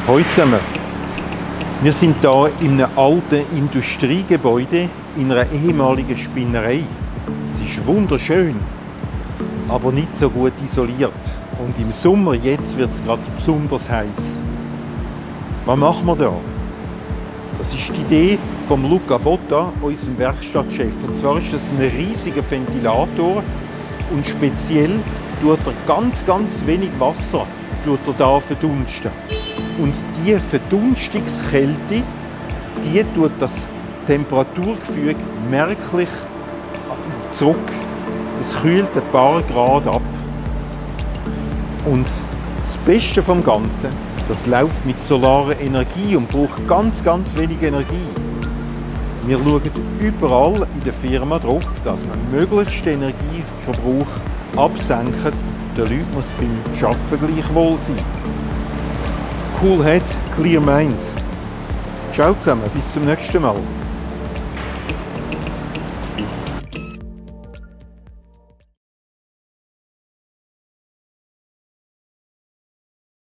Hallo zusammen. Wir sind hier in einem alten Industriegebäude in einer ehemaligen Spinnerei. Es ist wunderschön, aber nicht so gut isoliert. Und im Sommer, jetzt wird es gerade besonders heiß. Was machen wir da? Das ist die Idee von Luca Botta, unserem Werkstattchef. Und zwar ist das ein riesiger Ventilator und speziell tut er ganz wenig Wasser da verdunsten. Und diese Verdunstungskälte, die tut das Temperaturgefüge merklich zurück. Es kühlt ein paar Grad ab. Und das Beste vom Ganzen, das läuft mit solarer Energie und braucht ganz wenig Energie. Wir schauen überall in der Firma darauf, dass man möglichst den Energieverbrauch absenkt. Den Leuten muss beim Arbeiten gleichwohl sein. Cool Head, Clear Mind. Ciao zusammen, bis zum nächsten Mal.